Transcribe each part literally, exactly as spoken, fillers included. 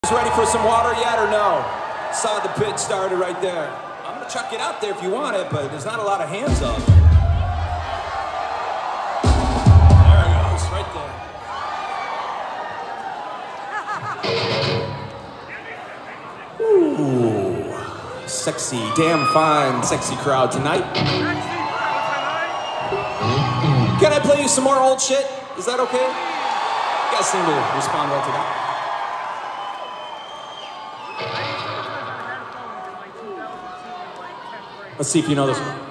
Ready for some water yet or no? Saw the pit started right there. I'm gonna chuck it out there if you want it, but there's not a lot of hands up. There it goes, right there. Ooh, sexy, damn fine, sexy crowd tonight. Can I play you some more old shit? Is that okay? You guys seem to respond well to that. Let's see if you know this one.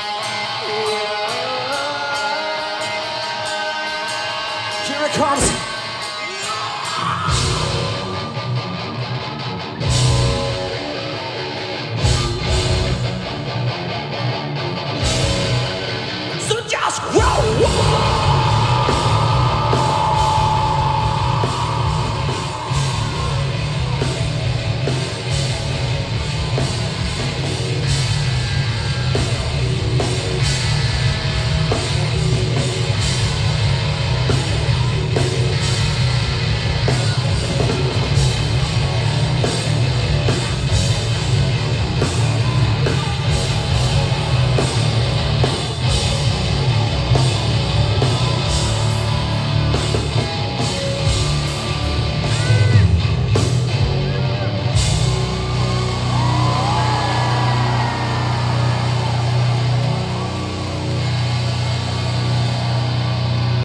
Here it comes.